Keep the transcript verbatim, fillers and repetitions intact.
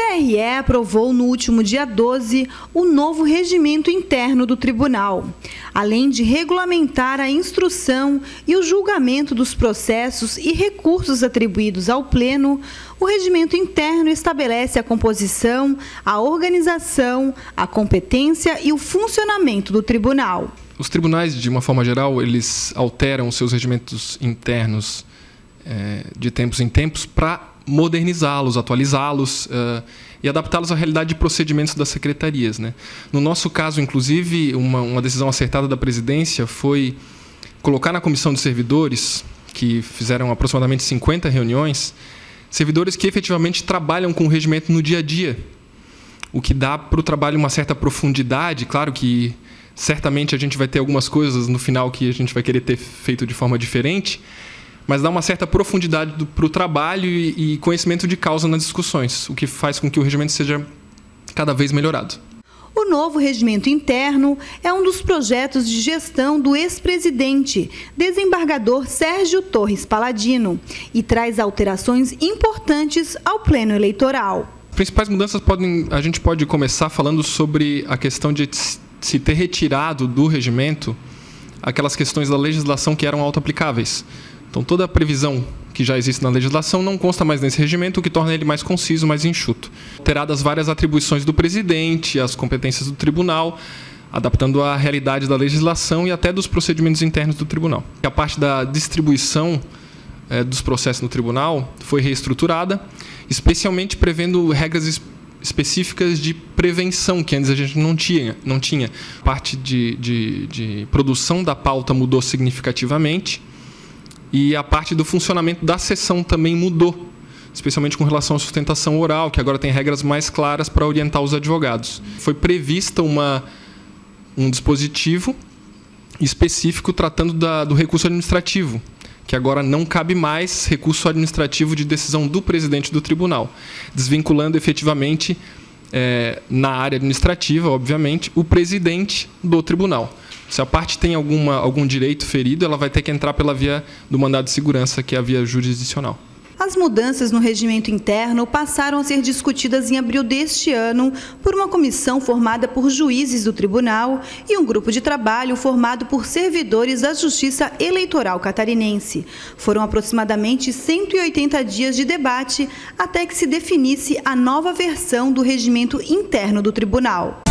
R E aprovou no último dia doze o novo regimento interno do tribunal. Além de regulamentar a instrução e o julgamento dos processos e recursos atribuídos ao Pleno, o regimento interno estabelece a composição, a organização, a competência e o funcionamento do tribunal. Os tribunais, de uma forma geral, eles alteram seus regimentos internos é, de tempos em tempos para modernizá-los, atualizá-los uh, e adaptá-los à realidade de procedimentos das secretarias, né? No nosso caso, inclusive, uma, uma decisão acertada da presidência foi colocar na comissão de servidores, que fizeram aproximadamente cinquenta reuniões, servidores que efetivamente trabalham com o regimento no dia a dia, o que dá para o trabalho uma certa profundidade. Claro que certamente a gente vai ter algumas coisas no final que a gente vai querer ter feito de forma diferente, mas dá uma certa profundidade para o trabalho e, e conhecimento de causa nas discussões, o que faz com que o regimento seja cada vez melhorado. O novo regimento interno é um dos projetos de gestão do ex-presidente, desembargador Sérgio Torres Paladino, e traz alterações importantes ao Pleno Eleitoral. As principais mudanças podem, a gente pode começar falando sobre a questão de se ter retirado do regimento aquelas questões da legislação que eram auto-aplicáveis. Então, toda a previsão que já existe na legislação não consta mais nesse regimento, o que torna ele mais conciso, mais enxuto. Teradas várias atribuições do presidente, as competências do tribunal, adaptando à realidade da legislação e até dos procedimentos internos do tribunal. A parte da distribuição é, dos processos no tribunal foi reestruturada, especialmente prevendo regras es específicas de prevenção, que antes a gente não tinha. Não tinha. A parte de, de, de produção da pauta mudou significativamente, e a parte do funcionamento da sessão também mudou, especialmente com relação à sustentação oral, que agora tem regras mais claras para orientar os advogados. Foi prevista uma, um dispositivo específico tratando da, do recurso administrativo, que agora não cabe mais recurso administrativo de decisão do presidente do tribunal, desvinculando efetivamente, é, na área administrativa, obviamente, o presidente do tribunal. Se a parte tem alguma, algum direito ferido, ela vai ter que entrar pela via do mandado de segurança, que é a via jurisdicional. As mudanças no regimento interno passaram a ser discutidas em abril deste ano por uma comissão formada por juízes do tribunal e um grupo de trabalho formado por servidores da Justiça Eleitoral catarinense. Foram aproximadamente cento e oitenta dias de debate até que se definisse a nova versão do regimento interno do tribunal.